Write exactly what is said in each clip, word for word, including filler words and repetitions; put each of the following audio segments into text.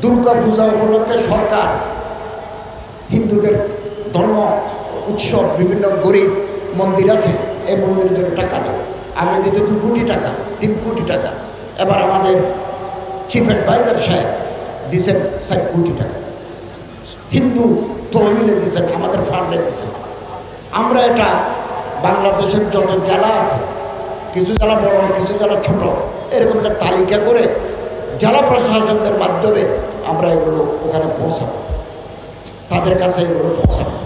দুর্গা পূজা উপলক্ষে সরকার হিন্দুদের ধর্ম উৎসব বিভিন্ন গরিব মন্দির আছে, এই মন্দিরের জন্য টাকা দেয়। আগে দিতে দু কোটি টাকা, তিন কোটি টাকা, এবার আমাদের চিফ অ্যাডভাইজার সাহেব দিচ্ছেন চার কোটি টাকা। হিন্দু তহবিলে দিচ্ছেন, আমাদের ফান্ডে দিচ্ছেন। আমরা এটা বাংলাদেশের যত জেলা আছে, কিছু জেলা বড়, কিছু জেলা ছোট, এরকম একটা তালিকা করে জেলা প্রশাসকদের মাধ্যমে আমরা এগুলো ওখানে পৌঁছাবো, তাদের কাছে এগুলো পৌঁছাবো।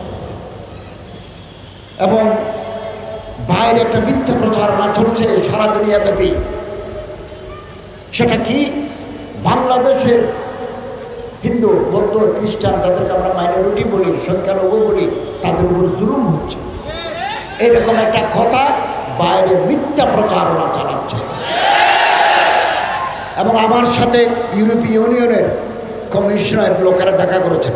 এবং বাইরে একটা মিথ্যা প্রচারণা চলছে সারা দুনিয়া ব্যাপী। সেটা কি? বাংলাদেশের হিন্দু, বৌদ্ধ, খ্রিস্টান, তাদেরকে আমরা মাইনরিটি বলি, সংখ্যালঘু বলি, তাদের উপর জুলুম হচ্ছে, এরকম একটা কথা বাইরে মিথ্যা প্রচারণা চালাচ্ছে। এবং আমার সাথে ইউরোপীয় ইউনিয়নের কমিশনের লোকেরা দেখা করেছেন,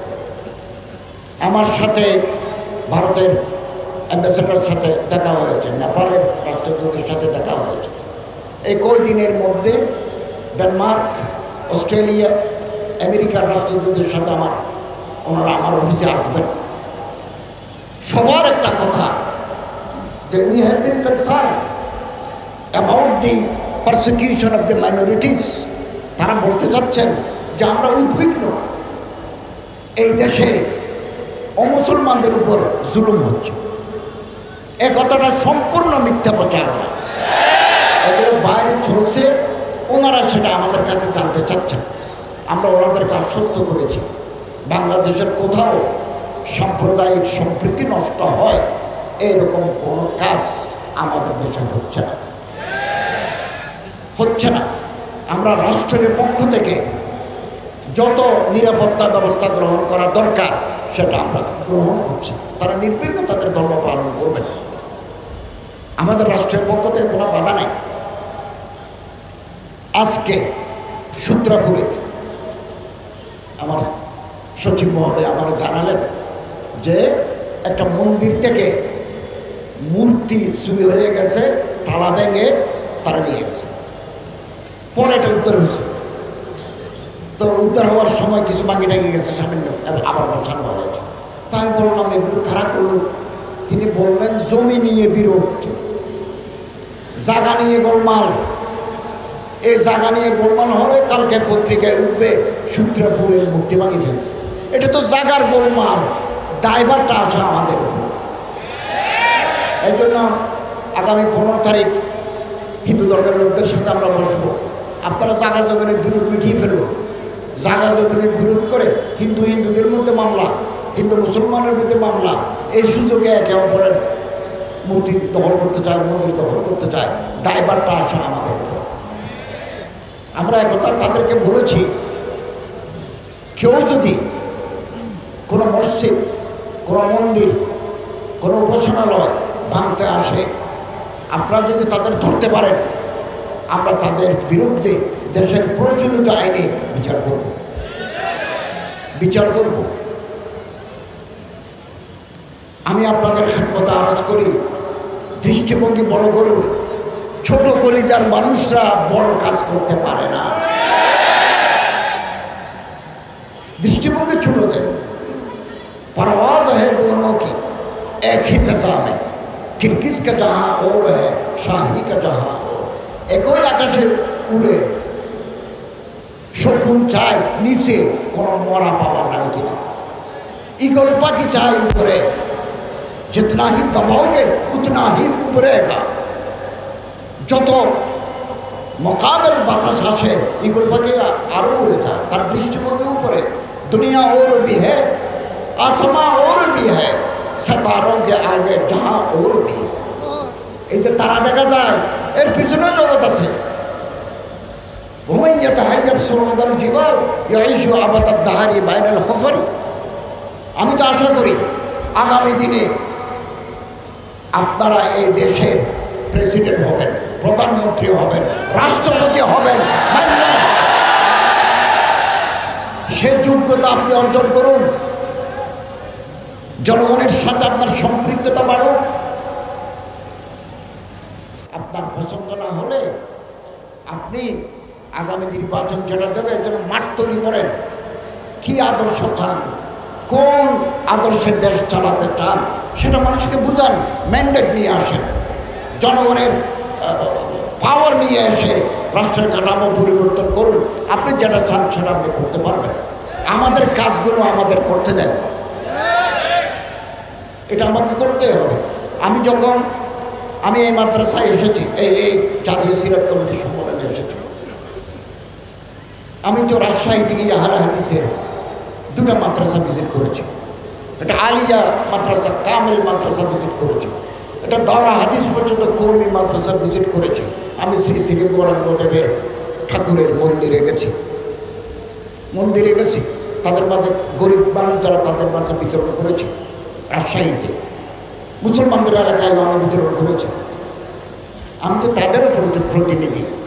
আমার সাথে ভারতের অ্যাম্বাসেডারের সাথে দেখা হয়েছে, নেপালের রাষ্ট্রদূতের সাথে দেখা হয়েছে। এই কয়দিনের মধ্যে ডেনমার্ক, অস্ট্রেলিয়া, আমেরিকার রাষ্ট্রদূতের সাথে আমার ওনারা আমার অফিসে আসবেন। সবার একটা কথা যে we have been concern about the persecution of the minorities. তারা বলতে চাচ্ছেন যে আমরা উদ্বিগ্ন, এই দেশে অমুসলমানদের উপর জুলুম হচ্ছে। এ কথাটা সম্পূর্ণ মিথ্যা প্রচারণা, এগুলো বাইরে চলছে, ওনারা সেটা আমাদের কাছে জানতে চাচ্ছেন। আমরা ওনাদেরকে আশ্বস্ত করেছি বাংলাদেশের কোথাও সাম্প্রদায়িক সম্প্রীতি নষ্ট হয় এরকম কোনো কাজ আমাদের দেশে হচ্ছে না, হচ্ছে না। আমরা রাষ্ট্রের পক্ষ থেকে যত নিরাপত্তা ব্যবস্থা গ্রহণ করা দরকার সেটা আমরা গ্রহণ করছি। তারা নির্বিঘ্ন তাদের ধর্ম পালন করবেন, আমাদের রাষ্ট্রের পক্ষ থেকে কোনো বাধা নেই। আজকে সূত্রাপুরে আমার সচিব মহোদয় আমার জানালেন যে একটা মন্দির থেকে মূর্তি চুরি হয়ে গেছে, তালা ভেঙে তারা নিয়ে গেছে। পরে এটা উদ্ধার হয়েছে, তো উদ্ধার হওয়ার সময় কিছু ভাঙি টাঙি গেছে সামান্য, আবার বসানো হয়েছে। তাই বললাম এগুলো কারা করল? তিনি বললেন জমি নিয়ে বিরোধ, জায়গা নিয়ে গোলমাল, এই জায়গা নিয়ে গোলমাল হবে, কালকে পত্রিকায় উঠবে সূত্রপুরের মূর্তি ভাঙি ফেলছে। এটা তো জায়গার গোলমাল, দায়ভারটা আসা আমাদের উপর। এই জন্য আগামী পনেরো তারিখ হিন্দু ধর্মের লোকদের সাথে আমরা বসবো, আপনারা জায়গা জমিনের বিরোধ মিটিয়ে ফেলবো। জায়গা জমিনের বিরোধ করে হিন্দু হিন্দুদের মধ্যে মামলা, হিন্দু মুসলমানের মধ্যে মামলা, এই সুযোগে একে অপরের মূর্তি দখল করতে চায়, মন্দির দখল করতে চায়, দায়ভারটা আসা আমাদের উপর। আমরা একথা তাদেরকে বলেছি, কেউ যদি কোনো মসজিদ, কোনো মন্দির, কোনো উপাসনালয় ভাঙতে আসে, আপনারা যদি তাদের ধরতে পারেন, আমরা তাদের বিরুদ্ধে দেশের প্রচলিত আইনে বিচার করব, বিচার করব। আমি আপনাদের খেদমতে আরজ করি, দৃষ্টিভঙ্গি বড় করুন। ছোট কলিজার মানুষরা বড় কাজ করতে পারে না, দৃষ্টিভঙ্গি ছোট যায়। परवाज है दोनों की एक ही फिजा में, किरगिज का जहाँ और है शाही का जहाँ और। একই আকাশে উড়ে শকুন চায় নিচে কোনো মরা পাওয়া যায় কিনা, ঈগল পাখি চায় উপরে, जितना ही दबाओगे उतना ही उभरेगा। যত মোকাবেল বাতাস আসে ঈগল পাখি আরো উড়ে যায়, তার দৃষ্টিভঙ্গি উপরে। दुनिया और भी है, आसमां और भी है, सितारों के आगे जहां और भी है। এই যে তারা দেখা যায়, এর পিছনে জগৎ আছে। ومن يتهيب صعود الجبال يعيش أبد الدهر بين الحفر। আমি তো আশা করি আগামী দিনে আপনারা এই দেশের প্রেসিডেন্ট হবেন, প্রধানমন্ত্রী হবেন, রাষ্ট্রপতি হবেন। সে যোগ্যতা আপনি অর্জন করুন, জনগণের সাথে আপনার সম্পৃক্ততা বাড়ুক। আপনার পছন্দ না হলে আপনি আগামী নির্বাচন যেটা দেবে এর জন্য মাঠ তৈরি করেন। কি আদর্শ চান, কোন আদর্শে দেশ চালাতে চান সেটা মানুষকে বুঝান, ম্যান্ডেট নিয়ে আসেন, জনগণের পাওয়ার নিয়ে এসে রাষ্ট্রের কাঠামো পরিবর্তন করুন। আপনি যেটা চান সেটা আপনি করতে পারবেন। আমাদের কাজগুলো আমাদের করতে দেন, এটা আমাকে করতে হবে। আমি যখন আমি এই মাদ্রাসায় এসেছি, এই এই জাতীয় সিরাত কমিটির সম্মেলনে এসেছি, আমি তো রাজশাহী থেকে আহলে হাদিসের দুটা মাদ্রাসা ভিজিট করেছি। এটা আলিয়া মাদ্রাসা, কামেল মাদ্রাসা ভিজিট করেছি। এটা দাওরা হাদিস পর্যন্ত কৌমি মাদ্রাসা ভিজিট করেছি। আমি শ্রী শ্রী গৌরাঙ্গদেবের ঠাকুরের মন্দিরে গেছি, মন্দিরে গেছি তাদের মাঝে গরিব মানুষ যারা তাদের মাঝে বিতরণ করেছি। রাজশাহীতে মুসলমানদের এলাকায় আমি বিতরণ করেছি। আমি তো তাদেরও প্রতিনিধি।